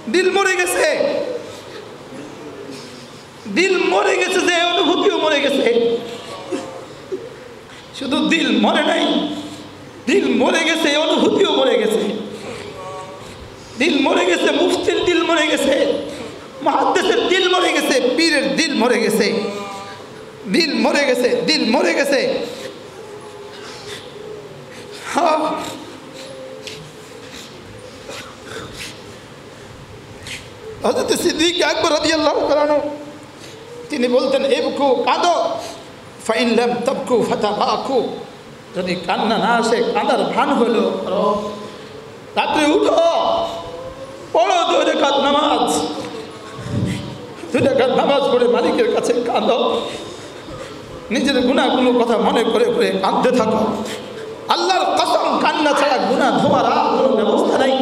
দিল মরে গেছে, দিল মরে গেছে, যে অনুভূতিও মরে গেছে। শুধু দিল মরে নাই, দিল মরে গেছে, অনুভূতিও মরে গেছে। দিল মরে গেছে, মুফতির দিল মরে গেছে, মুহাদ্দিসের দিল মরে গেছে, পীরের দিল মরে গেছে, দিল মরে গেছে, দিল মরে গেছে। হযরত সিদ্দিক আকবর রাদিয়াল্লাহু তাআলা আনহু তিনি বলতেন, ইবকু, কাঁদো, ফাইন লাম তাবকু ফাতাবাকু, যদি কান্না না আসে কাঁদার ভান হলো। রাত্রে উঠো, পড়ো 2 রাকাত নামাজ, 2 রাকাত নামাজ পড়ে মালিকের কাছে কাঁদো, নিজের গুনাহগুলো কথা মনে করে করে কাঁদতে থাকো। আল্লাহর কসম, কান্না ছাড়া গুনাহ ধোয়ার আর কোনো ব্যবস্থা নাই।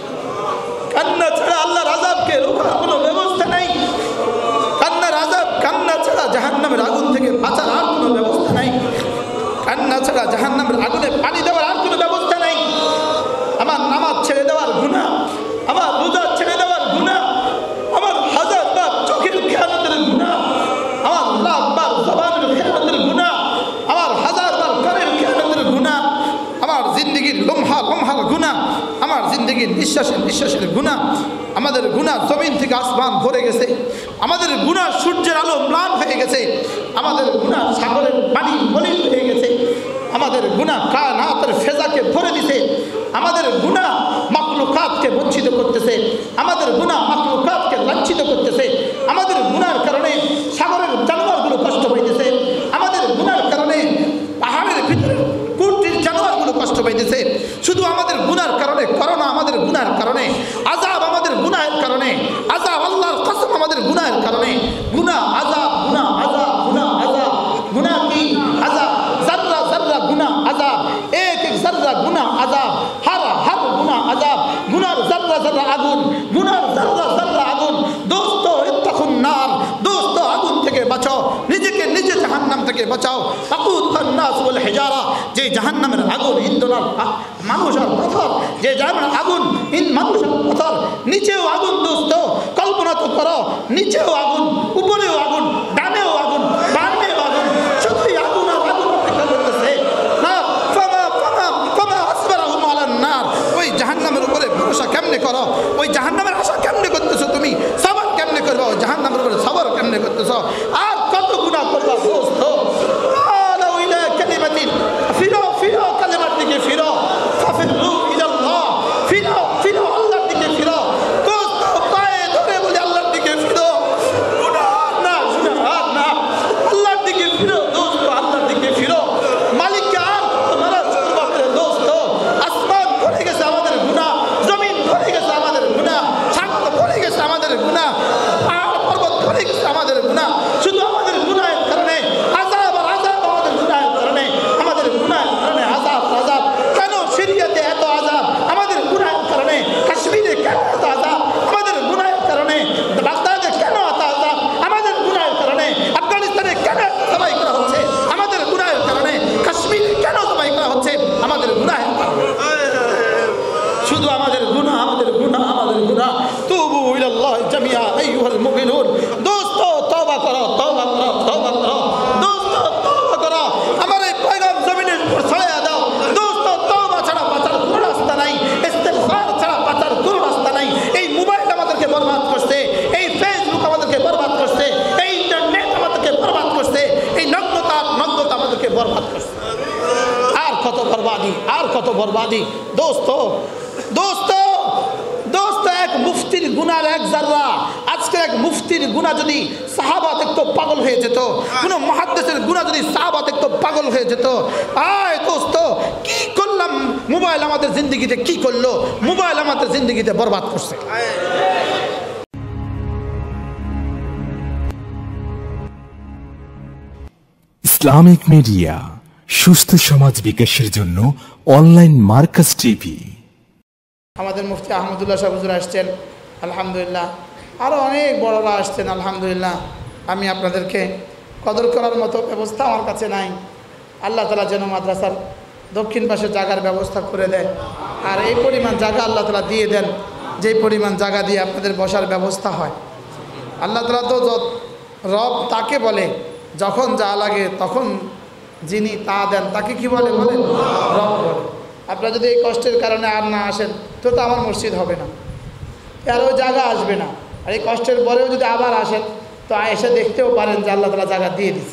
কান্না ছাড়া আল্লাহর আযাবকে রোখার কোনো ব্যবস্থা নাই। কান্নার আযাব, কান্না ছাড়া জাহান্নামের আগুন থেকে বাঁচার আর কোনো ব্যবস্থা নাই। কান্না ছাড়া জাহান্নামের আগুনে পানি দেওয়ার আর কোনো ব্যবস্থা নাই। আমার নামাজ ছেড়ে দেওয়ার গুনাহ, আমার রোজা ছেড়ে দেওয়ার গুনাহ, আমার 1000 বার চোখের খেয়ানতের গুনাহ, আমার লাখ বার জবানের খেয়ানতের গুনাহ, আমার 1000 বার কানের খেয়ানতের গুনাহ, আমার জিন্দগির লম্হার গুনাহ, আমার জিন্দগির নিঃশ্বাসের গুনাহ। আমাদের গুনাহ জমিন থেকে আসমান ভরে গেছে। আমাদের গুনাহ সূর্যের আলো ম্লান হয়ে গেছে। আমাদের গুনাহ সাগরের পানি মলিন হয়ে গেছে। আমাদের গুনাহ কায়নাতের ফেজাকে ভরে দিছে। আমাদের গুনাহ মাখলুকাতকে বঞ্চিত করতেছে। আমাদের গুনাহ মাখলুকাতকে লাঞ্ছিত করতেছে। আমাদের গুনাহর কারণে সাগরের জানোয়ারগুলো কষ্ট পাইতেছে। আমাদের গুনাহর কারণে পাহাড়ের ভিতরে কুটির জানোয়ারগুলো কষ্ট পাইতেছে। শুধু আমাদের গুনাহর কারণে, করোনা আমাদের গুনাহর কারণে, আযাব আমাদের গুনাহের কারণে, আযাব আল্লাহর কসম আমাদের গুনাহের কারণে। গুনাহ আযাব, গুনাহ আযাব, গুনাহ আযাব। গুনাহ কি? আযাব। যাররা যাররা গুনাহ আযাব, এক এক যাররা গুনাহ আযাব, হর গুনাহ আযাব। গুনাহর যাররা যাররা আগুন, গুনাহর যাররা যাররা আগুন। দোস্ত, ইত্তাকুন নার, দোস্ত আগুন থেকে বাঁচাও, নিজেকে নিজে জাহান্নাম থেকে বাঁচাও। আকুদুন নাস ওয়াল হিজারা, যে জাহান্নামের আগুন ইন্ধন মানুষ আর পাথর, যে জাহান্নামের আগুন মানুষ আর পাথর। নিচেও আগুন দোস্ত, কল্পনা তো করো, নিচেও আগুন, উপরেও আগুন, ডানেও আগুন, বামেও আগুন, শুধুই আগুন আর আগুন অপেক্ষা করতেছে। না ফামা আসবারাহুম আলান নার, ওই জাহান্নামের উপরে ভরসা কেমনে করো? ওই জাহান্নামের আশা কেমনে করতেছো তুমি? সবর কেমনে করবা? ওই জাহান্নামের উপরে সবর কেমনে করতেছো? আর কত গুনাহ করবা দোস্ত? আলাউ ইলা কালিমাতিন, ফিরো ফিরো কালিমার দিকে ফিরো, ফাফিরু ইলাল্লাহ, ফিরো ফিরো আল্লাহর দিকে ফিরো। দোস্ত, পায়ে ধরে বলে আল্লাহর দিকে ফিরো। গুনাহ না, গুনাহ না, আল্লাহর দিকে ফিরো দোস্ত, আল্লাহর দিকে ফিরো। মালিককে আর নারাজ করবা করে দোস্ত। আসমান ভরে গেছে আমাদের গুনাহ, জমিন ভরে গেছে আমাদের গুনাহ, সাগর ভরে গেছে আমাদের গুনাহ, পাহাড় পর্বত ভরে গেছে আমাদের গুনাহ। শুধু আমাদের গুনাহের কারণে আযাব আর আযাব, আমাদের গুনাহের কারণে, আমাদের গুনাহের কারণে আযাব আযাব। কেন সিরিয়াতে এত আযাব? আমাদের গুনাহের কারণে। কাশ্মীরে কেন এত আযাব? আমাদের গুনাহের কারণে। বাগদাদে কেন এত আযাব? আমাদের গুনাহের কারণে। আফগানিস্তানে কেন জবাই করা হচ্ছে? আমাদের গুনাহের কারণে। কাশ্মীরে কেন জবাই করা হচ্ছে? আমাদের গুনাহের কারণে। শুধু আমাদের গুনাহ, আমাদের গুনাহ, আমাদের গুনাহ। তুবু ইলাল্লাহ জামিয়া আইয়ুহাল মুমিনুন, দোস্ত তওবা করো, তওবা করো, তওবা করো দোস্ত, তওবা করো। আমার এই পয়গাম জমিনের উপর ছড়াইয়া দাও দোস্ত। তওবা ছাড়া বাঁচার কোনো রাস্তা নাই, ইস্তিগফার ছাড়া বাঁচার কোনো রাস্তা নাই। এই মোবাইল আমাদেরকে বরবাদ করছে, এই ফেসবুক আমাদেরকে বরবাদ করছে, এই ইন্টারনেট আমাদেরকে বরবাদ করছে, এই নগ্নতা আমাদেরকে বরবাদ করছে। আর কত বরবাদি, আর কত বরবাদি দোস্ত, দোস্ত, দোস্ত। এক মুফতির গুনার এক জাররা, আজকে এক মুফতির গুনাহ যদি সাহাবা দেখতো পাগল হয়ে যেত, কোন মুহাদ্দিসের গুনাহ যদি সাহাবা দেখতো পাগল হয়ে যেত। আয় দোস্ত, কি করলাম? মোবাইল আমাদের জিন্দগিতে কি করলো? মোবাইল আমাদের জিন্দগিতে বরবাদ করছে। ইসলামিক মিডিয়া, সুস্থ সমাজ বিকাশের জন্য অনলাইন মার্কাজ টিভি। আমাদের মুফতি আহমদুল্লাহ সাহেব হুজুর আসছেন, আলহামদুলিল্লাহ। আরও অনেক বড়রা আসছেন, আলহামদুলিল্লাহ। আমি আপনাদেরকে কদর করার মতো ব্যবস্থা আমার কাছে নাই। আল্লাহ তাআলা যেন মাদ্রাসার দক্ষিণ পাশে জায়গার ব্যবস্থা করে দেয়, আর এই পরিমাণ জায়গা আল্লাহ তাআলা দিয়ে দেন। যে পরিমাণ জায়গা দিয়ে আপনাদের বসার ব্যবস্থা হয়। আল্লাহ তাআলা তো রব তাকে বলে যখন যা লাগে তখন যিনি তা দেন তাকে কি বলে বলেন রব বলে। আপনারা যদি এই কষ্টের কারণে আর না আসেন তো আমার মসজিদ হবে না, আর ওই জায়গা আসবে না। আর এই কষ্টের পরেও যদি আবার আসেন তো এসে দেখতেও পারেন যে আল্লাহ তাআলা জায়গা দিয়ে দিচ্ছে।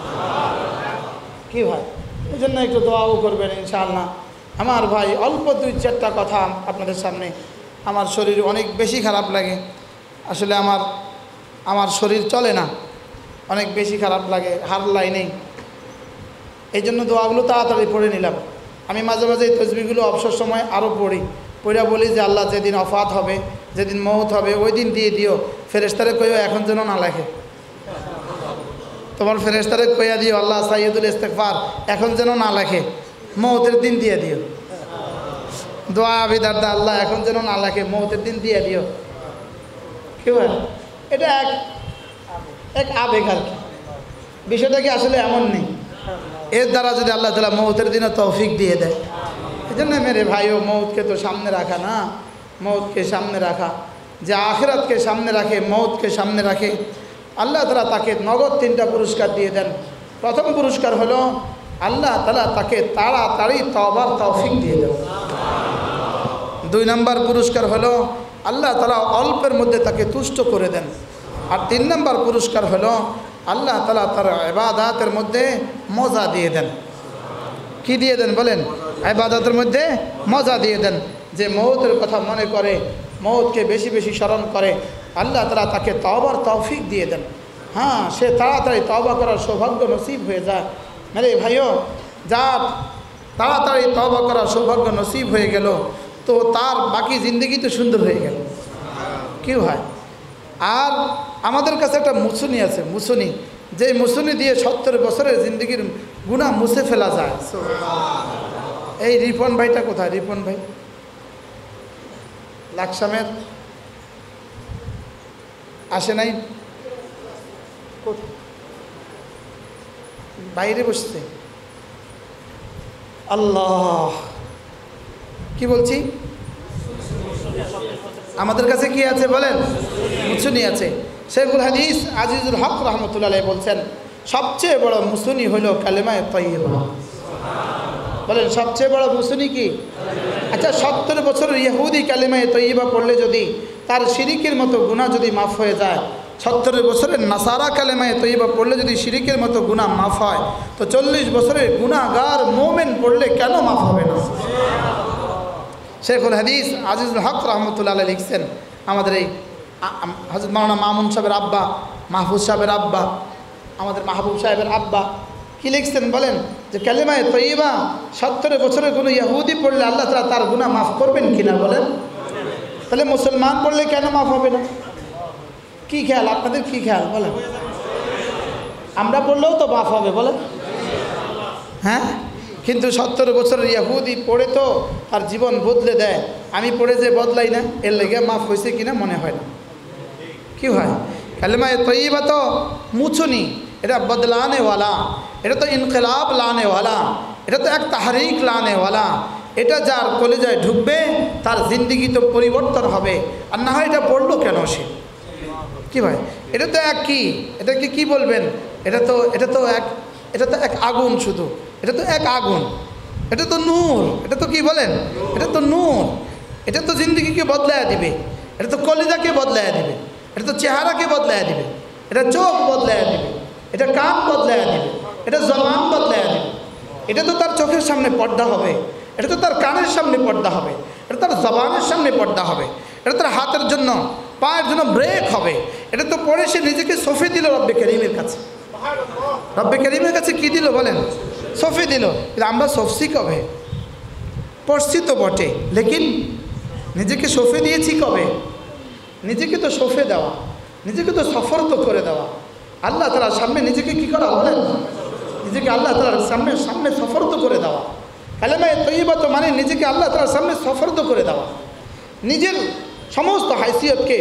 কি ভাই, এই জন্য একটু দোয়াও করবেন ইনশাআল্লাহ। আমার ভাই অল্প 2-4টা কথা আপনাদের সামনে। আমার শরীর অনেক বেশি খারাপ লাগে, আসলে আমার শরীর চলে না, অনেক বেশি খারাপ লাগে, হারলাই নেই। এই জন্য দোয়াগুলো তাড়াতাড়ি পড়ে নিলাম। আমি মাঝে মাঝে এই তসবিহগুলো অবসর সময় আরও পড়া বলি যে আল্লাহ যেদিন অফাত হবে, যেদিন মৌত হবে, ওই দিন দিয়ে দিও। ফেরেশতারে কইও এখন যেন না লেখে, তোমার ফেরেশতারে কইয়া দিও আল্লাহ সাইয়্যিদুল ইস্তিগফার এখন যেন না লেখে, মৌতের দিন দিয়ে দিও। দোয়া আবিদারদা আল্লাহ এখন যেন না লেখে, মৌতের দিন দিয়ে দিও। কি বল, এটা এক আবেগ আর কি, বিষয়টা কি আসলে এমন নেই। এর দ্বারা যদি আল্লাহ তাআলা মৌতের দিনে তৌফিক দিয়ে দেয়, এই জন্য মেরে ভাইও মৌতকে তো সামনে রাখা না, মৌতকে সামনে রাখা, যে আখিরাতকে সামনে রাখে, মৌতকে সামনে রাখে, আল্লাহ তাআলা তাকে নগদ 3টা পুরস্কার দিয়ে দেন। প্রথম পুরস্কার হলো আল্লাহ তাআলা তাকে তাড়াতাড়ি তওবার তৌফিক দিয়ে দেন। 2 নম্বর পুরস্কার হলো আল্লাহ তাআলা অল্পের মধ্যে তাকে তুষ্ট করে দেন। আর 3 নম্বর পুরস্কার হলো আল্লাহ তাআলা তার ইবাদতের মধ্যে মজা দিয়ে দেন। কি দিয়ে দেন বলেন? ইবাদতের মধ্যে মজা দিয়ে দেন। যে মৌতের কথা মনে করে, মৌতকে বেশি বেশি স্মরণ করে, আল্লাহ তাআলা তাকে তওবার তৌফিক দিয়ে দেন। হ্যাঁ, সে তাড়াতাড়ি তওবা করার সৌভাগ্য নসিব হয়ে যায়। মেরে ভাইও, যার তাড়াতাড়ি তওবা করার সৌভাগ্য নসিব হয়ে গেল তো তার বাকি জিন্দগি তো সুন্দর হয়ে গেল। কি হয়, আর আমাদের কাছে একটা মুসুনি আছে, মুসুনি, যে মুসুনি দিয়ে 70 বছরের জিন্দগির গুনাহ মুছে ফেলা যায়। এই রিপন ভাইটা কোথায়? রিপন ভাই লাকসামের আসে নাই, বাইরে বসছে। আল্লাহ, কি বলছি, আমাদের কাছে কি আছে বলেন? মুসুনি আছে। শেখুল হাদিস আজিজুল হক রহমতুল্লাহ আলাইহি বলছেন সবচেয়ে বড় মুসুনি হলো কালেমায়ে তাইয়্যিবা। বলেন সবচেয়ে বড় মুসুনি কি? আচ্ছা, 70 বছরের ইহুদি কালেমায়ে তাইয়্যিবা পড়লে যদি তার শিরিকের মতো গুনাহ যদি মাফ হয়ে যায়, 70 বছরের নাসারা কালেমায়ে তাইয়্যিবা পড়লে যদি শিরিকের মতো গুনাহ মাফ হয়, তো 40 বছরের গুনাহগার মোমেন পড়লে কেন মাফ হবে না? শেখুল হাদিস আজিজুল হক রহমতুল্লাহ আলাইহি লিখছেন, আমাদের এই হযরত মাওলানা মামুন সাহেবের আব্বা, মাহফুজ সাহেবের আব্বা, আমাদের মাহবুব সাহেবের আব্বা কি লিখছেন বলেন? যে কালেমায়ে তাইয়্যিবা 70 বছরের কোনো ইহুদি পড়লে আল্লাহ তাআলা তার গুনাহ মাফ করবেন কিনা বলেন? তাহলে মুসলমান পড়লে কেন মাফ হবে না? কি খেয়াল আপনাদের, কি খেয়াল বলেন? আমরা পড়লেও তো মাফ হবে বলেন? হ্যাঁ, কিন্তু 70 বছরের ইহুদি পড়ে তো তার জীবন বদলে দেয়। আমি পড়ে যে বদলাই না, এর লেগে মাফ হয়েছে কিনা মনে হয় না। কি হয়, কালেমায়ে তাইয়্যিবা তো মুছুনি, এটা বদলানেওয়ালা, এটা তো ইনকিলাব লানেওয়ালা, এটা তো এক তাহরিক লানেওয়ালা। এটা যার কলিজায় ঢুকবে তার জিন্দিগি তো পরিবর্তন হবে। আর না হয় এটা পড়লো কেন সে? কি ভাই, এটা তো এক কি, এটাকে কি বলবেন? এটা তো এক আগুন, শুধু এটা তো এক আগুন, এটা তো নূর, এটা তো কি বলেন? এটা তো নূর, এটা তো জিন্দিগিকে বদলায়া দিবে, এটা তো কলিজাকে বদলায়া দিবে, এটা তো চেহারাকে বদলায়া দিবে, এটা চোখ বদলায়া দিবে, এটা কান বদলায়া দিবে, এটা জবান বদলায়া দিবে। এটা তো তার চোখের সামনে পর্দা হবে, এটা তো তার কানের সামনে পর্দা হবে, এটা তার জবানের সামনে পর্দা হবে, এটা তার হাতের জন্য, পায়ের জন্য ব্রেক হবে। এটা তো পড়ে সে নিজেকে সঁপে দিল রব্বে করিমের কাছে। রব্বে করিমের কাছে কি দিল বলেন? সঁপে দিল। কিন্তু আমরা সফসি কবে? পড়ছি তো বটে, লেকিন নিজেকে সঁপে দিয়েছি কবে? নিজেকে তো সঁপে দেওয়া, নিজেকে তো সফর তো করে দেওয়া, আল্লাহ তাআলার সামনে নিজেকে কি করা বলেন? নিজেকে আল্লাহ তাআলার সামনে সফর তো করে দেওয়া। কালেমায়ে তাইয়্যিবা তো মানে নিজেকে আল্লাহ তাআলার সামনে সফর তো করে দেওয়া, নিজের সমস্ত হাইসিয়তকে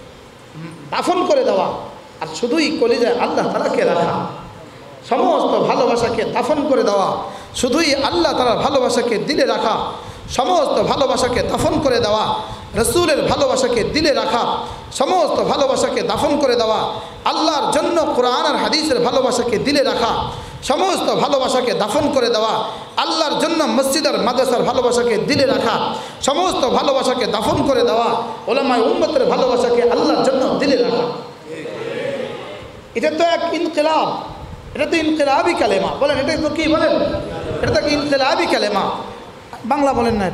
দাফন করে দেওয়া, আর শুধুই কলিজায় আল্লাহ তাআলাকে রাখা, সমস্ত ভালোবাসাকে দাফন করে দেওয়া, শুধুই আল্লাহ তাআলার ভালোবাসাকে দিলে রাখা, সমস্ত ভালোবাসাকে দাফন করে দেওয়া। রসুলের ভালোবাসাকে দিলে রাখা, সমস্ত ভালোবাসাকে দাফন করে দেওয়া, আল্লাহর জন্য কোরআন আর হাদিসের ভালোবাসাকে দিলে রাখা, সমস্ত ভালোবাসাকে দাফন করে দেওয়া, আল্লাহর জন্য মসজিদ আর মাদ্রাসার ভালোবাসাকে দিলে রাখা, সমস্ত ভালোবাসাকে দাফন করে দেওয়া, ওলামায়ে উম্মতের ভালোবাসাকে আল্লাহর জন্য দিলে রাখা। এটা তো এক ইনকিলাব, এটা তো ইনকিলাবি কালেমা। বলেন এটা তো কি বলেন? এটা তো ইনকিলাবি কালেমা। বাংলা বলেন না,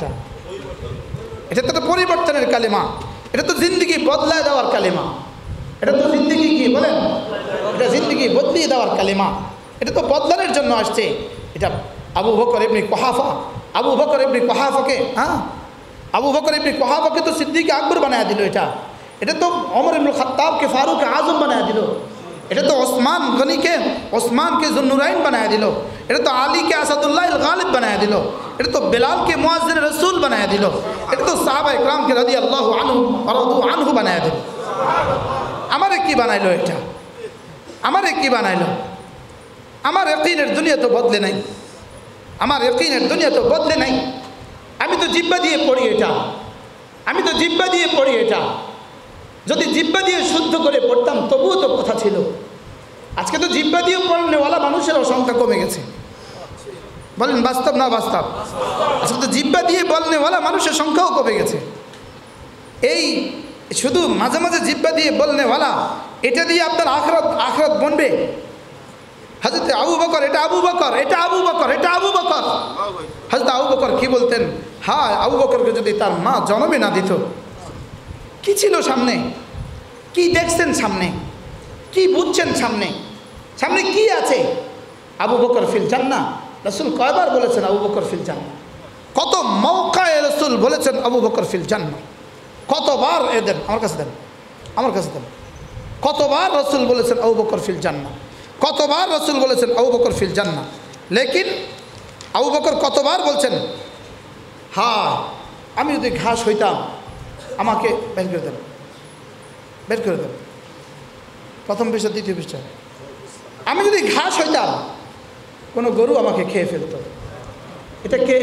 এটা তো পরিবর্তনের কালেমা, এটা তো জিন্দগি বদলায় দেওয়ার কালেমা। এটা তো জিন্দগি কি বলেন? এটা জিন্দগি বদলিয়ে দেওয়ার কালেমা। এটা তো বদলানোর জন্য আসছে। এটা আবু বকর ইবনে কুহাফা, আবু বকর ইবনে কুহাফাকে আবু বকর ইবনে কুহাফাকে তো সিদ্দিক আকবর বানায় দিল। এটা তো ওমর ইবনে খাত্তাবকে ফারুক আজম বানায় দিল। এটা তো ওসমান গনিকে ওসমানকে জুন্নুরাইন বানায় দিল। এটা তো আলীকে আসাদুল্লাহ আল গালিব বানায় দিল। এটা তো বেলালকে মুয়াজ্জিন রাসূল বানায় দিল। এটা তো সাহাবা ইকরামকে রাদিয়াল্লাহু আনহু রাদু আনহু বানায় দিল। আমারে কি বানাইলো? এটা আমারে কি বানাইলো? আমার ইয়াকিনের দুনিয়া তো বদলে নাই, আমার ইয়াকিনের দুনিয়া তো বদলে নাই। আমি তো জিহ্বা দিয়ে পড়ি এটা, আমি তো জিহ্বা দিয়ে পড়ি এটা। যদি জিহ্বা দিয়ে শুদ্ধ করে পড়তাম তবুও তো কথা ছিল। আজকে তো জিহ্বা দিয়ে পড়নেওয়ালা মানুষেরও সংখ্যা কমে গেছে। বলেন বাস্তব না বাস্তব? আজকে তো জিহ্বা দিয়ে বলনেওয়ালা মানুষের সংখ্যাও কমে গেছে। এই শুধু মাঝে মাঝে জিহ্বা দিয়ে বলনেওয়ালা, এটা দিয়ে আপনার আখরাত বনবে। হযরত আবু বকর, এটা আবু বকর, এটা আবু বকর, এটা আবু বকর। হযরত আবু বকর কি বলতেন? হ্যাঁ, আবু বকরকে যদি তার মা জন্মই না দিত, কি ছিল সামনে, কি দেখছেন সামনে, কি বুঝছেন সামনে, সামনে কি আছে? আবু বকর ফিল জান্নাহ। রাসূল কয়বার বলেছেন আবু বকর ফিল জান্নাহ? কত মৌকায়ে রাসূল বলেছেন আবু বকর ফিল জান্নাহ। কতবার দেন, আমার কাছে দেন, আমার কাছে দেন। কতবার রাসূল বলেছেন আবু বকর ফিল জান্নাহ, কতবার রাসূল বলেছেন আবু বকর ফিল জান্নাহ। লেকিন আবু বকর কতবার বলছেন, হ্যাঁ আমি যদি ঘাস হইতাম, আমাকে বের করে দেন, বের করে দেন। প্রথম পৃষ্ঠা, দ্বিতীয় পৃষ্ঠা। আমি যদি ঘাস হইতাম, কোনো গরু আমাকে খেয়ে ফেলত। এটা কে?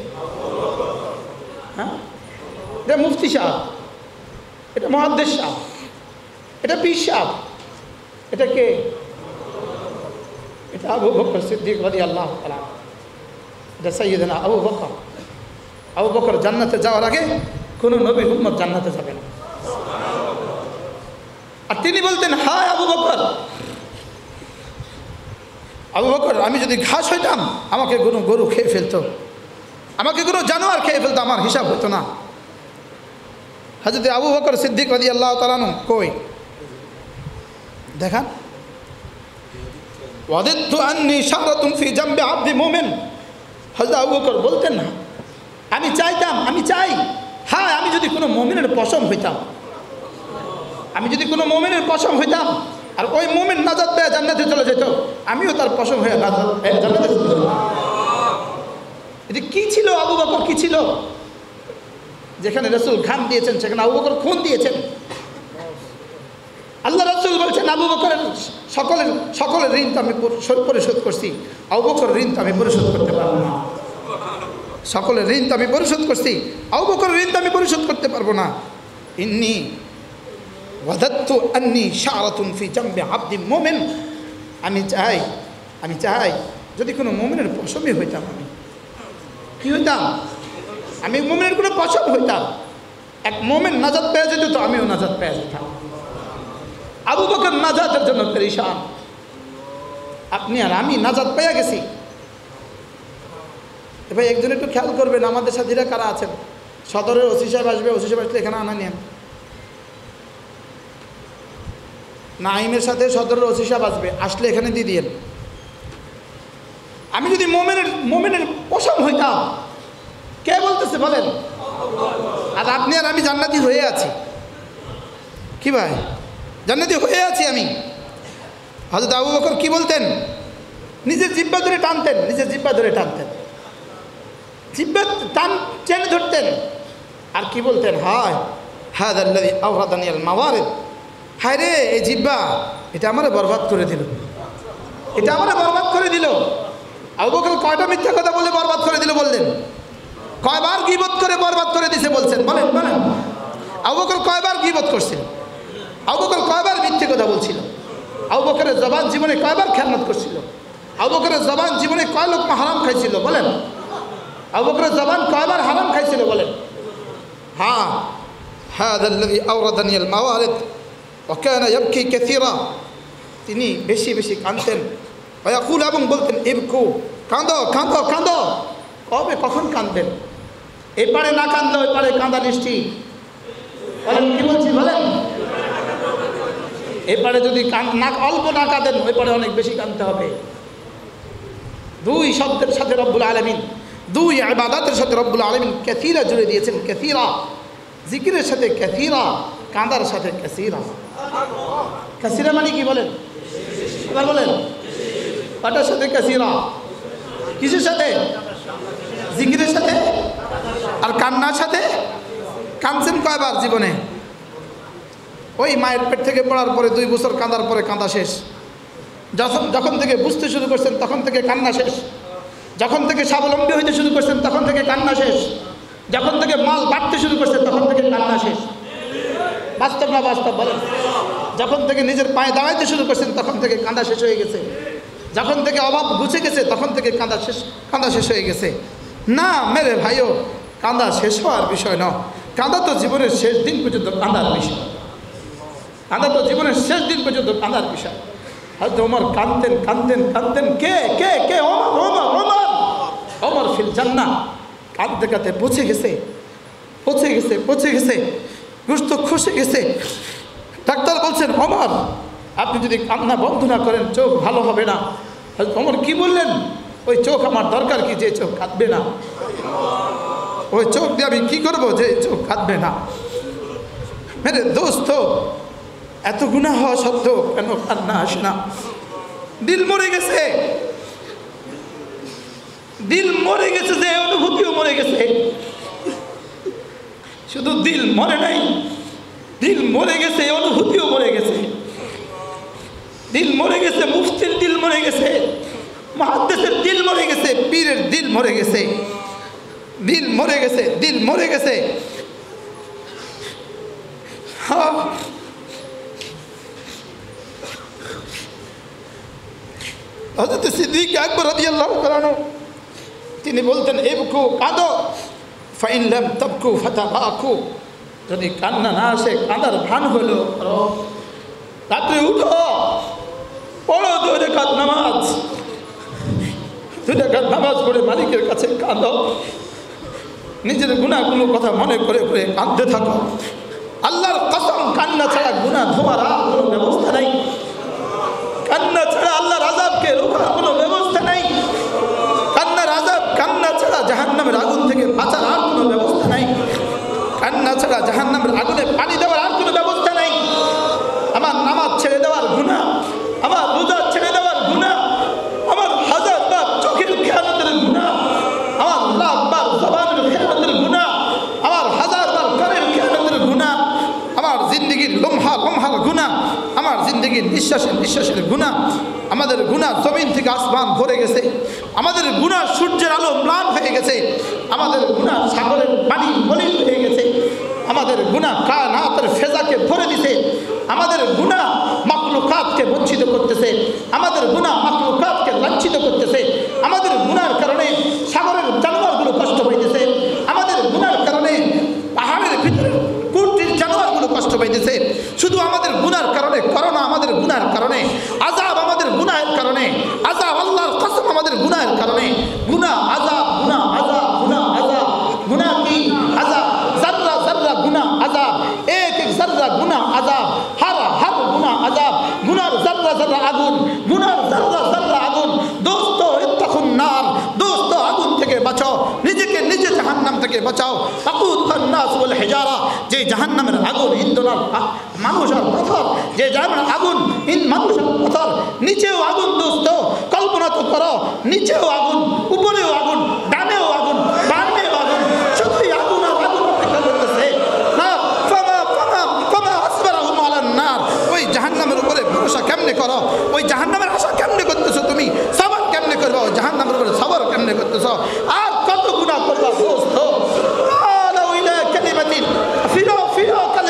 হ্যাঁ, এটা মুফতি সাহেব, এটা মুহাদ্দিস সাহেব, এটা পীর সাহেব। এটা কে? এটা আবু বকর সিদ্দিক রাদিয়াল্লাহু তাআলা। এটা সাইয়্যিদনা আবু বকর। আবু বকর জান্নাতে যাওয়ার আগে কোনো নবীর উম্মত জান্নাতে যাবে না। আর তিনি বলতেন, হায় আবু বকর, আবু বকর আমি যদি ঘাস হইতাম, আমাকে কোনো গরু খেয়ে ফেলতো, আমাকে কোনো জানোয়ার খেয়ে ফেলতো, আমার হিসাব হতো না। হযরত আবু বকর সিদ্দিক রাদিয়াল্লাহু তাআলা কই দেখান। ওয়াদিতু আন্নী শারাতুন ফি জামবি আবদি মুমিন। হযরত আবু বকর বলতেন না, আমি চাইতাম, আমি চাই, হ্যাঁ আমি যদি কোনো মুমিনের পশম হইতাম, আমি যদি কোনো মুমিনের পশম হইতাম, আর ওই মুমিন নাজাত পেয়ে জান্নাতে চলে যেত, আমিও তার পশম হয়ে নাজাত পেয়ে জান্নাতে চলে যেতাম। এটা কি ছিল আবু বকর? কি ছিল? যেখানে রাসূল ঘাম দিয়েছেন, সেখানে আবু বকর খুন দিয়েছেন। আল্লাহ রাসূল বলছেন, আবু বকরের সকলের ঋণ তো আমি পরিশোধ করছি, আবু বকরের ঋণ তো আমি পরিশোধ করতে পারবো না। সকলের ঋণ তো আমি পরিশোধ করছি, আবু বকরের ঋণ তো আমি পরিশোধ করতে পারবো না। ইন্নী ওয়াদাতু আন্নী শারাতুন ফি জামবি আবদি মুমিন। আমি চাই যদি কোনো মুমিনের পশমই হইতাম, আমি কি হইতাম? আমি মুমিনের কোনো পশম হইতাম। এক মুমিন নাজাত পেয়ে যেত, তো আমিও নাজাত পেয়ে যেতাম। আবু বকর নাজাতের জন্য পেরেশান, আপনি আর আমি নাজাত পেয়ে গেছি। ভাই একজন একটু খেয়াল করবেন, আমাদের সাথীরা কারা আছেন? সদরের ওসি সাহেব আসবে, ওসি সাহেব আসলে এখানে আনা নিয়েন। নাইমের সাথে সদরের ওসি সাহেব আসবে, আসলে এখানে দিয়ে দিয়েন। আমি যদি মোমেনের পশম হইতাম, কে বলতেছে বলেন? আর আপনি আর আমি জান্নাতি হয়ে আছি। কি ভাই, জান্নাতি হয়ে আছি আমি। হযরত আবু বকর কি বলতেন? নিজের জিহ্বা ধরে টানতেন, নিজের জিহ্বা ধরে টানতেন, জিহ্বা টেনে ধরতেন। আর কি বলতেন? হায় হাযাল্লাযী আওরাদানিয়াল মাওয়ারিদ। হায় রে, এই জিহ্বা এটা আমারে বরবাদ করে দিল, এটা আমারে বরবাদ করে দিল। আবু বকর কয়টা মিথ্যা কথা বলে বরবাদ করে দিল বললেন? কয়বার গীবত করে বরবাদ করে দিছে বলছেন? বলেন বলেন। আবু বকর কয়বার গীবত করছিল, আবু বকর কয়বার মিথ্যে কথা বলছিল, আবু বকরের জবান জীবনে কয়বার খেয়ানত করছিল, আবু বকরের জবান জীবনে কয় লোকমা হারাম খাইছিল বলেন, আবু বকরের জবান কয়বার হারাম খাইছিল বলেন। হ্যাঁ, হাদা আল্লাযী আওরাদানি আল মাওয়ারিদ ওয়া কানা ইয়াবকি কাসীরা, তিনি বেশি বেশি কাঁদতেন। ওয়া ইয়াকুল, এবং বলতেন ইবকু, কাঁদো কাঁদো কাঁদো। কবে কখন কাঁদবেন? এই পারে না কাঁদলে ওই পারে কাঁদা নিশ্চিত। বলেন কি বলছি বলেন? এই পারে যদি না অল্প না কাঁদেন ওই পারে অনেক বেশি কাঁদতে হবে। দুই শব্দের সাথে রব্বুল আলামিন, দুই ইবাদতের সাথে রব্বুল আলামিন কাসীরা জুড়ে দিয়েছেন। কাসীরা জিকিরের সাথে কাসীরা, কাঁদার সাথে কাসীরা। কাসীরা মানে কি বলেন? এবার বলেন। কাটার সাথে কাসীরা, কিসের সাথে? জিকিরের সাথে। আর কান্নার সাথে? কাঁদছেন কয়বার জীবনে? ওই মায়ের পেট থেকে পড়ার পরে 2 বছর কাঁদার পরে কাঁদা শেষ। যখন থেকে বুঝতে শুরু করছেন তখন থেকে কান্না শেষ। যখন থেকে স্বাবলম্বী হইতে শুরু করছেন তখন থেকে কান্না শেষ। যখন থেকে মাল বাড়তে শুরু করছেন তখন থেকে কান্না শেষ। বাস্তব না বাস্তব বলেন? যখন থেকে নিজের পায়ে দাঁড়াইতে শুরু করছেন তখন থেকে কাঁদা শেষ হয়ে গেছে। যখন থেকে অভাব গুছে গেছে তখন থেকে কাঁদা শেষ হয়ে গেছে। না মেরে ভাইও, কাঁদা শেষ হওয়ার বিষয় নয়। কাঁদা তো জীবনের শেষ দিন পর্যন্ত কাঁদার বিষয়। কাঁদা তো জীবনের শেষ দিন পর্যন্ত কাঁদার বিষয়। হয়তো ওমর কাঁদতেন কাঁদতেন কাঁদতেন। কে কে কে? ওমর ওমর ওমর ফিল জান্নাহ। কাঁদতে কাঁদতে পৌঁছে গেছে, পৌঁছে গেছে, পৌঁছে গেছে, গোশত খসে গেছে। ডাক্তার বলছেন ওমর আপনি যদি কান্না বন্ধ না করেন চোখ ভালো হবে না। ওমর কি বললেন? ওই চোখ আমার দরকার কি যে চোখ কাঁদবে না? ওই চোখ দিয়ে আমি কী করবো যে চোখ কাঁদবে না? মেরে দোস্ত, এত গুনাহ হওয়া সত্ত্বেও কেন কান্না আসে না? দিল মরে গেছে, দিল মরে গেছে, যে অনুভূতিও মরে গেছে। শুধু দিল মরে নাই, দিল মরে গেছে, অনুভূতিও মরে গেছে। দিল মরে গেছে, মুফতির দিল মরে গেছে, মুহাদ্দিসের দিল মরে গেছে, পীরের দিল মরে গেছে, দিল মরে গেছে, দিল মরে গেছে। হযরত সিদ্দিক আকবর রাদিয়াল্লাহু তাআলা আনহু তিনি বলতেন ইবকু, কাঁদো, ফাইন লাম তাবকু ফাতাবাকু, যদি কান্না না আসে কাঁদার ভান হলো। রাত্রে উঠো, পড়ো 2 রাকাত নামাজ, 2 রাকাত নামাজ পড়ে মালিকের কাছে কাঁদো। নিজের গুনাহগুলোর কথা মনে করে করে কাঁদতে থাকো। আল্লাহর কসম, কান্না ছাড়া গুনাহ ধোয়ার আর কোনো ব্যবস্থা নাই। কান্না ছাড়া আল্লাহর আযাবকে রোকার কোনো ব্যবস্থা নাই। কান্না ছাড়া জাহান্নামের আগুন থেকে বাঁচার আর কোনো ব্যবস্থা নাই। কান্না ছাড়া জাহান্নামের আগুনে পানি দেওয়ার আর কোনো ব্যবস্থা নাই। আমার নামাজ ছেড়ে দেওয়ার গুনাহ, আমার রোজা ছেড়ে দেওয়ার গুনাহ, আমার 1000 বার চোখের খেয়ানতের গুনাহ, আমার লাখ বার জবানের খেয়ানতের গুনাহ, আমার 1000 বার কানের খেয়ানতের গুনাহ, আমার জিন্দগির লম্হার গুনাহ, আমার জিন্দগির নিঃশ্বাসের গুনাহ। আমাদের গুনাহ জমিন থেকে আসমান ভরে গেছে। আমাদের গুনাহ সূর্যের আলো ম্লান হয়ে গেছে। আমাদের গুনাহ সাগরের পানি মলিন হয়ে গেছে। আমাদের গুনাহ কায়নাতের ফেজাকে ভরে দিছে। আমাদের গুনাহ মাখলুকাতকে বঞ্চিত করতেছে। আমাদের গুনাহ মাখলুকাতকে লাঞ্ছিত করতেছে। আমাদের গুনাহর কারণে সাগরের জানোয়ারগুলো কষ্ট পাইতেছে। আমাদের গুনাহর কারণে পাহাড়ের ভিতরে কুটির জানোয়ারগুলো কষ্ট পাইতেছে। শুধু আমাদের গুনাহর কারণে, করোনা আমাদের গুনাহর কারণে, আযাব আমাদের গুনাহের কারণে, আযাব আল্লাহর কসম আমাদের গুনাহের কারণে। গুনাহ আযাব, গুনাহ আযাব, গুনাহ আযাব। গুনাহ কি? আযাব। জাররা জাররা গুনাহ আযাব, এক এক জাররা গুনাহ আযাব, হর গুনাহ আযাব। গুনাহর জাররা জাররা আগুন, গুনাহর জাররা জাররা আগুন। দোস্ত ইত্তাকুন নার, দোস্ত আগুন থেকে বাঁচাও, নিজেকে নিজে জাহান্নাম থেকে বাঁচাও। তাকুতুন নাস ওয়াল হিজারা, যে জাহান্নামের আগুন ইন্ধন আর মানুষ আর পাথর, যে জাহান্নামের আগুন মানুষ আর পাথর। নিচেও আগুন দোস্ত, কল্পনা তো করো, নিচেও আগুন, উপরেও আগুন, ডানেও আগুন, বামেও আগুন, শুধুই আগুন আর আগুন অপেক্ষা করতেছে। না ফামা আসবারহুম আলান নার, ওই জাহান্নামের উপরে ভরসা কেমনে করো? ওই জাহান্নামের আশা কেমনে করতেছো তুমি? সবর কেমনে করবা? ওই জাহান্নামের উপরে সবর কেমনে করতেছো? আর কত গুনাহ করবা দোস্ত? আলা ইলা কালিমাতিন ফিরো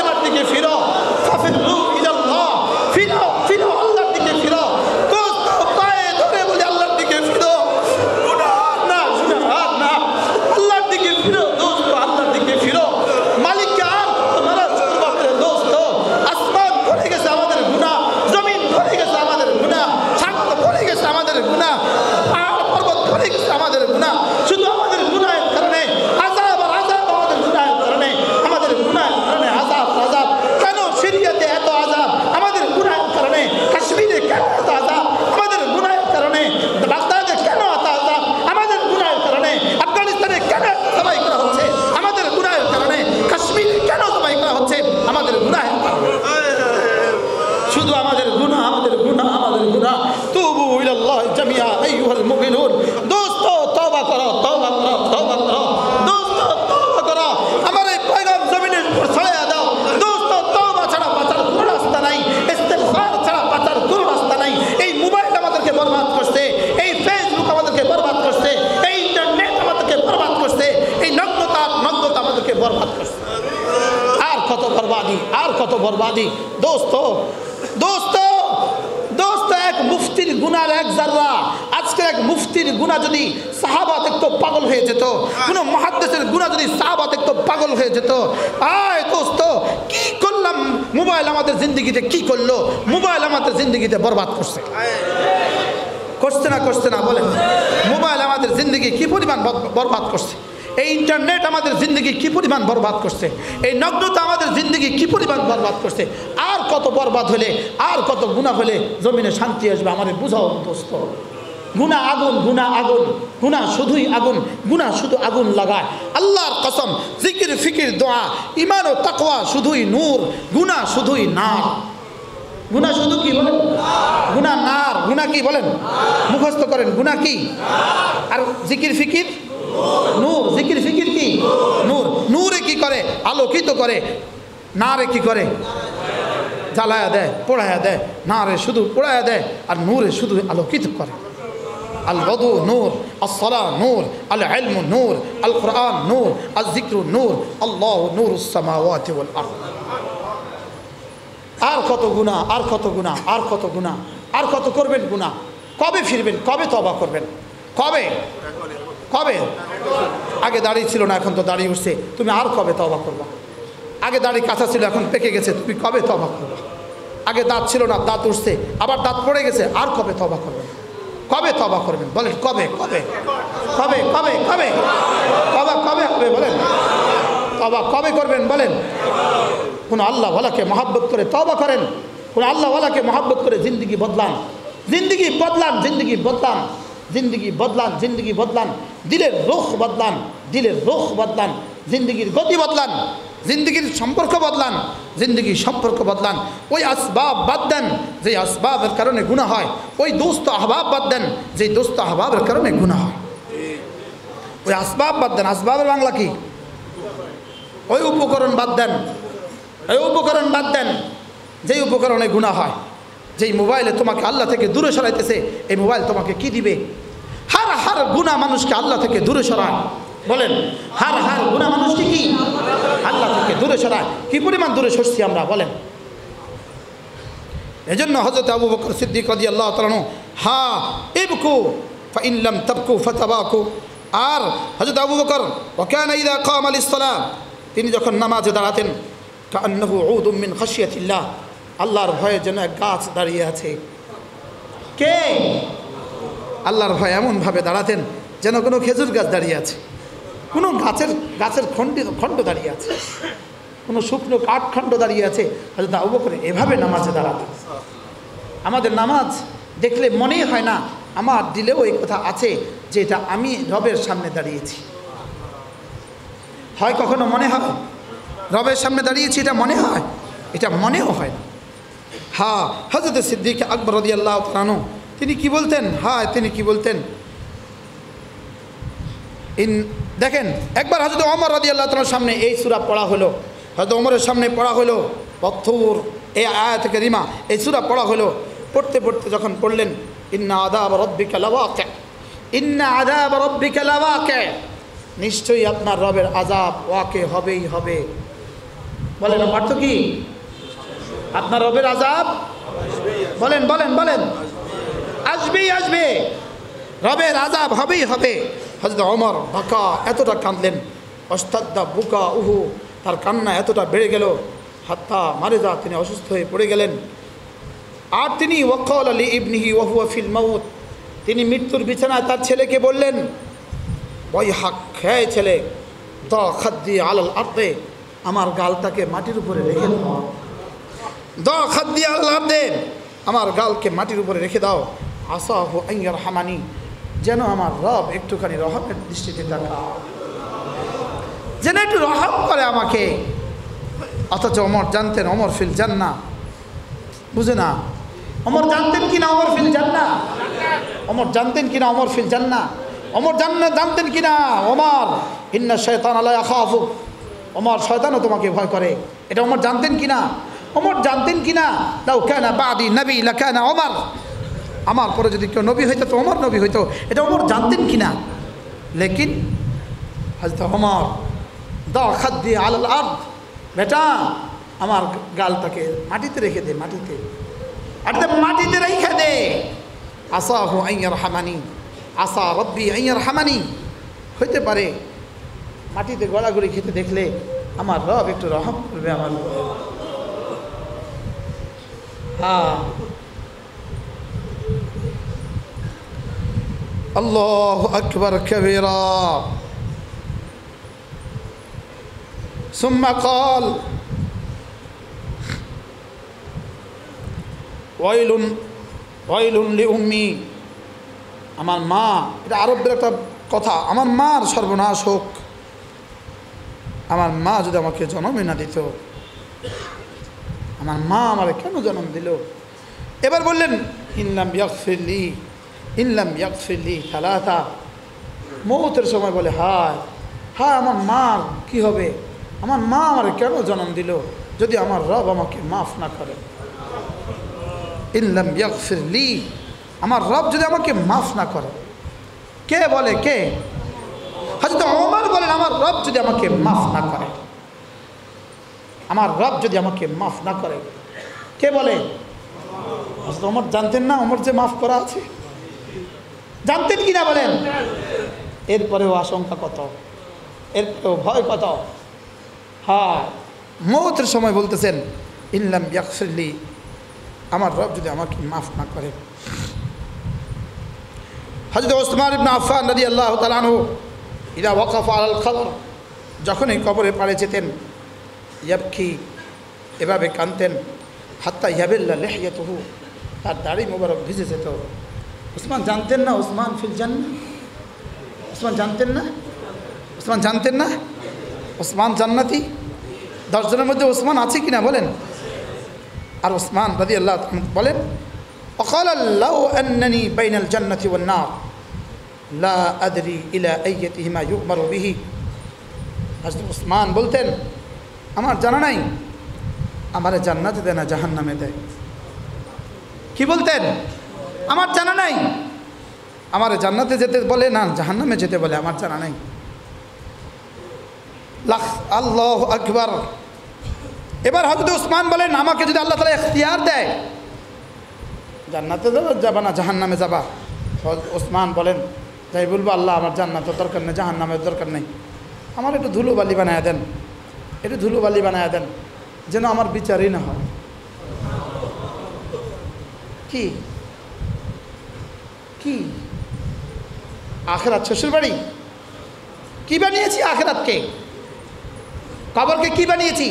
শুধু আমাদের গুনাহ, আমাদের গুনাহ, আমাদের গুনাহ। তুবু ইলাল্লাহি জামিআ আইয়ুহাল মুমিনুন। দোস্ত তওবা করো, তওবা করো, তওবা করো। দোস্ত তওবা করো, আমার এই পয়গাম জমিনের উপর ছড়াইয়া দাও। দোস্ত তওবা ছাড়া বাঁচার কোনো রাস্তা নাই, ইস্তিগফার ছাড়া বাঁচার কোনো রাস্তা নাই। এই মোবাইল আমাদেরকে বরবাদ করছে, এই ফেসবুক আমাদেরকে বরবাদ করছে, এই ইন্টারনেট আমাদেরকে বরবাদ করছে, এই নগ্নতা আমাদেরকে বরবাদ করছে। আর কত বরবাদি, আর কত বরবাদি। দোস্ত দোস্ত দোস্ত, এক মুফতির গুনার এক জাররা, আজকের এক মুফতির গুনাহ যদি সাহাবা দেখতো পাগল হয়ে যেত, কোন মুহাদ্দিসের গুনাহ যদি সাহাবা দেখতো পাগল হয়ে যেত। আয় দোস্ত, কি করলাম মোবাইল আমাদের জিন্দগিতে, কি করলো মোবাইল আমাদের জিন্দগিতে বরবাদ করছে। করছে না করছে না বলেন? মোবাইল আমাদের জিন্দগি কি পরিমাণ বরবাদ করছে। এই ইন্টারনেট আমাদের জিন্দগি কি পরিমাণ বরবাদ করছে। এই নগ্নতা আমাদের জিন্দগি কি পরিমাণ বরবাদ করছে। আর কত বরবাদ হলে, আর কত গুনাহ হলে জমিনে শান্তি আসবে আমাদের বুঝাও দোস্ত। গুনাহ আগুন, গুনাহ আগুন, গুনাহ শুধুই আগুন, গুনাহ শুধু আগুন লাগায়। আল্লাহর কসম, জিকির ফিকির দোয়া ঈমান ও তাকওয়া শুধুই নূর, গুনাহ শুধুই নার। গুনাহ শুধু কি বলেন? গুনাহ নার। গুনাহ কি বলেন? মুখস্থ করেন, গুনাহ কি? আর জিকির ফিকির নূর। জিকির ফিকির কি? নূর। নূরে কি করে? আলোকিত করে। নারে কি করে? জ্বালায়া দেয়, পোড়ায়া দেয়। নারে শুধু পোড়ায়া দেয়, আর নূরে শুধু আলোকিত করে। আল ওযু নূর, আস-সালাহ নূর, আল ইলমু নূর, আল কুরআন নূর, আল যিকরু নূর, আল্লাহু নূরুস সামাওয়াতি ওয়াল আরদ। আর কত গুনাহ, আর কত গুনাহ, আর কত গুনাহ, আর কত করবেন গুনাহ। কবে ফিরবেন? কবে তওবা করবেন? কবে? কবে? আগে দাড়ি ছিল না, এখন তো দাড়ি উঠছে, তুমি আর কবে তওবা করবা? আগে দাড়ি কাঁচা ছিল, এখন পেকে গেছে, তুমি কবে তওবা করবা? আগে দাঁত ছিল না, দাঁত উঠছে, আবার দাঁত পড়ে গেছে, আর কবে তওবা করবেন? কবে তওবা করবেন বলেন? কবে কবে কবে কবে কবে তওবা কবে হবে বলেন? তওবা কবে করবেন বলেন? কোন আল্লাহওয়ালাকে মহব্বত করে তওবা করেন, কোন আল্লাহওয়ালাকে মহব্বত করে জিন্দগি বদলান, জিন্দগি বদলান, জিন্দগি বদলান, জিন্দগি বদলান, জিন্দগি বদলান, দিলের রুখ বদলান, দিলের রুখ বদলান, জিন্দগির গতি বদলান, জিন্দগির সম্পর্ক বদলান, জিন্দগির সম্পর্ক বদলান। ওই আসবাব বাদ দেন যে আসবাবের কারণে গুনাহ হয়, ওই দোস্ত আহবাব বাদ দেন যে দোস্ত আহবাবের কারণে গুনাহ হয়। ওই আসবাব বাদ দেন। আসবাবের বাংলা কি? ওই উপকরণ বাদ দেন, ওই উপকরণ বাদ দেন যেই উপকরণে গুনাহ হয়। যেই মোবাইলে তোমাকে আল্লাহ থেকে দূরে সরাইতেছে, এই মোবাইল তোমাকে কি দিবে? হার হার গুনাহ মানুষকে আল্লাহ থেকে দূরে সরায়। বলেন, হার হার গুনাহ মানুষকে কি আল্লাহ থেকে দূরে সরায়। কি পরিমাণ দূরে সরছি আমরা বলেন? এজন্য হযরত আবু বকর সিদ্দিক রাদিয়াল্লাহু তাআলা আনহু হা ইবকু ফাইন লাম তাবকু ফাতাবাকু। আর হযরত আবু বকর ওয়া কানা ইযা কামা লিস-সালাহ, তিনি যখন নামাজে দাঁড়াতেন, কান্নাহু উদুম মিন খাশিয়াতিল্লাহ, আল্লাহর ভয়ে যেন এক গাছ দাঁড়িয়ে আছে। কে? আল্লাহর ভয়ে এমনভাবে দাঁড়াতেন যেন কোনো খেজুর গাছ দাঁড়িয়ে আছে, কোনো গাছের খণ্ড দাঁড়িয়ে আছে, কোনো শুকনো কাঠখণ্ড দাঁড়িয়ে আছে। হযরত আবু বকর এভাবে নামাজে দাঁড়াতেন। আমাদের নামাজ দেখলে মনেই হয় না, আমার দিলেও এই কথা আছে যে এটা আমি রবের সামনে দাঁড়িয়েছি। হয় কখনো মনে হয় রবের সামনে দাঁড়িয়েছি? এটা মনে হয়? এটা মনেও হয় না। হ্যাঁ, হযরত সিদ্দিক আকবর রাদিয়াল্লাহু তাআলা আনহু তিনি কি বলতেন? হ্যাঁ, তিনি কি বলতেন? দেখেন, একবার হযরত ওমর রাদিয়াল্লাহু তাআলার সামনে এই সূরা পড়া হলো, হযরত ওমরের সামনে পড়া হলো পথুর এই আয়াত কারিমা, এই সূরা পড়া হলো। পড়তে পড়তে যখন পড়লেন ইন্না আযাব রাব্বিকা লাওয়াকি, ইন্না আযাব রাব্বিকা লাওয়াকি, নিশ্চয়ই আপনার রবের আযাব ওয়াকে হবেই হবে। বলেন অর্থ কি? আপনার রবের আযাব বলেন বলেন বলেন আসবেই আসবে, রবের আযাব হবেই হবে। হযরত ওমর বাকা এতটা কাঁদলেন, অস্তাদ্দা বুকা উহু, তার কান্না এতটা বেড়ে গেল, হাত্তা মারেজা, তিনি অসুস্থ হয়ে পড়ে গেলেন। আর তিনি ওয়াকাল আলী ইবনিহি ওয়া হুয়া ফিল মাউত, তিনি মৃত্যুর বিছানায় তার ছেলেকে বললেন, ওই হাক খেয়ে ছেলে, দ খাদ্দি আলাল আরদে, আমার গালটাকে মাটির উপরে রেখে দাও, দ খাদ্দি আলাল আরদে, আমার গালকে মাটির উপরে রেখে দাও, আসাহু আন ইয়ারহামানি, যেন আমার রব একটুখানি রহমের দৃষ্টিতে তাকায়, যেন একটু রহম করে আমাকে। অথচ ওমর জানতেন ওমর ফিল জান্নাহ, বুঝে না। ওমর জানতেন কিনা ওমর ফিল জান্নাহ? ওমর জানতেন কিনা ওমর ফিল জান্নাহ? ওমর জানতেন কিনা ওমর ইন্না শাইতান লা ইয়াখাফু, ওমর শয়তানও তোমাকে ভয় করে, এটা ওমর জানতেন কিনা? ওমর জানতেন কিনা লাউ কানা বাদি নবী লাকানা ওমর, আমার পরে যদি কেউ নবী হইতো তো ওমর নবী হইতো, এটা ওমর জানতেন কিনা? লেকিন হযরত ওমর দা খাদ্দি আলাল আরদ, বেটা আমার গালটাকে মাটিতে রেখে দে, মাটিতে মাটিতে রেখে দে। আসাহু আন ইয়ারহামানি, আসা রব্বি আন ইয়ারহামানি, হইতে পারে মাটিতে গড়াগড়ি খেতে দেখলে আমার রব একটু রহম করবে আমার। হ্যাঁ, আল্লাহু আকবার কাবীরা। সুম্মা ক্বাল ওয়াইলুন ওয়াইলুন লিউম্মি, আমার মা, এটা আরবদের একটা কথা, আমার মার সর্বনাশ হোক, আমার মা যদি আমাকে জন্মই না দিত, আমার মা আমারে কেন জন্ম দিল? এবার বললেন ইনলাম ইয়াগফিরলি, ইনলাম ইয়াগফিরলি সালাসা, মৌতের সময় বলে হায় হায় আমার মা কি হবে, আমার মা আমারে কেন জন্ম দিল যদি আমার রব আমাকে মাফ না করে। ইনলাম ইয়াগফিরলি, আমার রব যদি আমাকে মাফ না করে। কে বলে? কে? হযরত ওমর বলেন আমার রব যদি আমাকে মাফ না করে, আমার রব যদি আমাকে মাফ না করে। কে বলে? হযরত ওমর জানতেন না ওমর যে মাফ করা আছে? জানতেন কিনা বলেন? এরপরেও আশঙ্কা কত, এরপরেও ভয় কত। হ্যাঁ, মৌতের সময় বলতেছেন ইনলাম ইয়াগফিরলি, আমার রব যদি আমাকে মাফ না করে। হযরত ওসমান ইবনে আফফান রাদিয়াল্লাহু তাআলা আনহু ইদা ওয়াকাফা আলাল কবর, যখন এই কবরে পাড়ে যেতেন, ইয়াবকি, এভাবে কাঁদতেন, হাত্তা ইয়াবিল্লা লিহিয়াতুহু, তার দাড়ি মোবারক ভিজে যেত। ওসমান জানতেন না ওসমান ফিল জান্নাহ? ওসমান জানতেন না? ওসমান জানতেন না ওসমান জান্নাতি? 10 জনের মধ্যে ওসমান আছে কিনা বলেন? আর ওসমান রাদিয়াল্লাহু তাআলা বলেন وقال لو أنني بين الجنة والنار لا أدري إلى أيتهما يؤمر به। হযরত ওসমান বলতেন আমার জানা নাই আমারে জান্নাতে দেয় না জাহান্নামে দেয়। কি বলতেন? আমার জানা নাই আমারে জান্নাতে যেতে বলে না জাহান্নামে যেতে বলে, আমার জানা নাই। আল্লাহু আকবার। এবার হযরত ওসমান বলেন আমাকে যদি আল্লাহ তাআলা ইখতিয়ার দেয় জান্নাতে যাবা না জাহান্নামে যাবা, ওসমান বলেন যাই বলবো আল্লাহ আমার জান্নাতের দরকার নেই জাহান্নামের দরকার নেই, আমার একটু ধুলোবালি বানায় দেন, একটু ধুলোবালি বানায় দেন যেন আমার বিচারই না হয়। কি কি আখিরাত শ্বশুর বাড়ি? কি বানিয়েছি আখিরাতকে? কবরকে কি বানিয়েছি?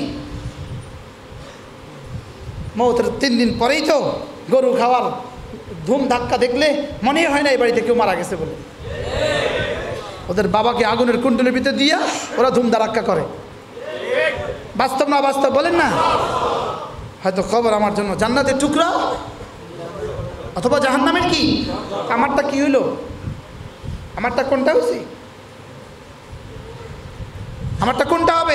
মৌতের 3 দিন পরেই তো গরু খাওয়ার ধুম ধাক্কা দেখলে মনে হয় না এই বাড়িতে কেউ মারা গেছে বলে। ওদের বাবাকে আগুনের কুণ্ডলের ভিতরে দিয়া ওরা ধুম ধাক্কা করে। বাস্তব না বাস্তব বলেন না? হয়তো খবর আমার জন্য জান্নাতের টুকরা অথবা জাহান্নামের কি? আমারটা কি হইল? আমারটা কোনটা হয়েছে? আমারটা কোনটা হবে?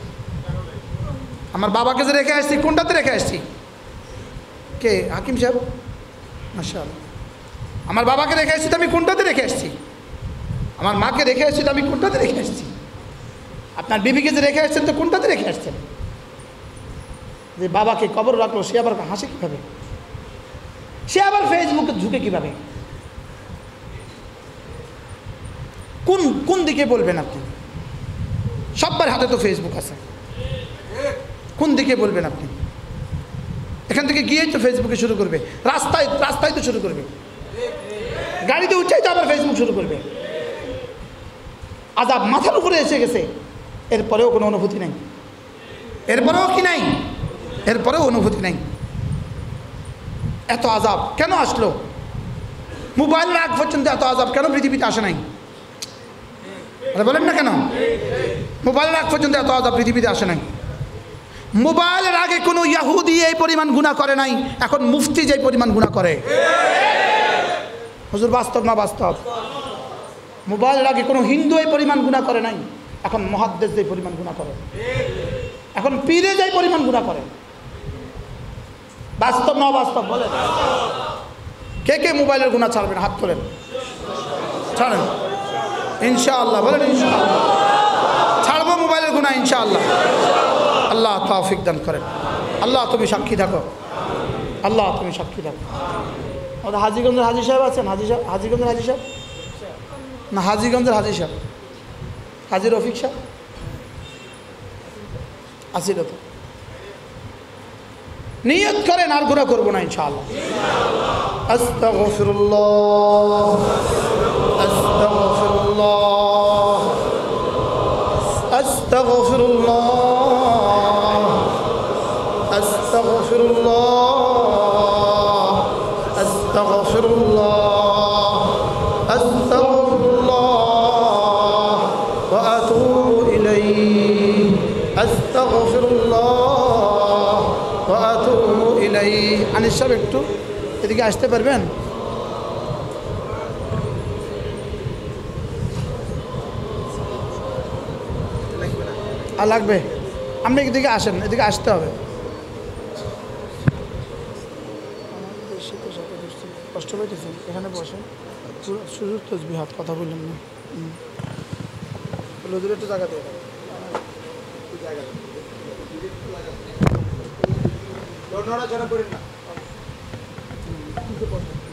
আমার বাবাকে যে রেখে আসছি কোনটাতে রেখে আসছি? কে? হাকিম সাহেব মাশাআল্লাহ। আমার বাবাকে রেখে আসছি তো আমি কোনটাতে রেখে আসছি? আমার মাকে রেখে আসছি তো আমি কোনটাতে রেখে আসছি? আপনার বিবিকে যে রেখে আসছেন তো কোনটাতে রেখে আসছেন? যে বাবাকে কবর রাখলো সে আবার হাসে কীভাবে? সে আবার ফেসবুকে ঝুঁকে কীভাবে? কোন কোন দিকে বলবেন আপনি? সবার হাতে তো ফেসবুক আছে, কোন দিকে বলবেন আপনি? এখান থেকে গিয়েই তো ফেসবুকে শুরু করবে, রাস্তায় রাস্তায় তো শুরু করবে, গাড়িতে উঠেই তো আবার ফেসবুক শুরু করবে। আজাব মাথার উপরে এসে গেছে, এরপরেও কোনো অনুভূতি নেই। এরপরেও কি নাই? এরপরেও অনুভূতি নেই। এত আজাব কেন আসলো? মোবাইল আগ পর্যন্ত এত আজাব কেন পৃথিবীতে আসে নাই? আরে বলেন না কেন? মোবাইল আগ পর্যন্ত এত আজাব পৃথিবীতে আসে নাই। মোবাইলের আগে কোনো ইহুদি এই পরিমাণ গুনাহ করে নাই, এখন মুফতি যে পরিমাণ গুনাহ করে। হুজুর বাস্তব না বাস্তব? মোবাইলের আগে কোনো হিন্দু এই পরিমাণ গুনাহ করে নাই, এখন মুহাদ্দিস যে পরিমাণ গুনাহ করে, এখন পীরে যে পরিমাণ গুনাহ করে। বাস্তব না বাস্তব বলেন? কে কে মোবাইলের গুনাহ ছাড়বেন? হাত তোলেন, ছাড়েন ইনশাআল্লাহ। বলেন ইনশাআল্লাহ ছাড়বো মোবাইলের গুনাহ ইনশাআল্লাহ। আল্লাহ তৌফিক দান করেন। আল্লাহ তুমি সাক্ষী থাকো, আল্লাহ তুমি সাক্ষী থাকো। আমাদের হাজীগঞ্জের হাজী সাহেব আছেন? হাজীগঞ্জের হাজী সাহেব না, হাজীগঞ্জের হাজী সাহেব, হাজী রফিক সাহেব আসিল তো? নিয়ত করেন আর গুনাহ করবো না ইনশাআল্লাহ। আস্তাগফিরুল্লাহ, আস্তাগফিরুল্লাহ, আস্তাগফিরুল্লাহ, আস্তাগফিরুল্লাহ, আস্তাগফিরুল্লাহ, আস্তাগফিরুল্লাহ ওয়া আতুবু ইলাইহি, আস্তাগফিরুল্লাহ ওয়া আতুবু ইলাইহি। আনিস সাহেব একটু এদিকে আসতে পারবেন? আর লাগবে? আপনি এদিকে আসেন, এদিকে আসতে হবে। কষ্ট পাইতেছেন? এখানে বসেন, সুযোগ তসবি হাত, কথা বললেন না। নজরে একটু জায়গা দিয়ে নড়াচড়া করেন না।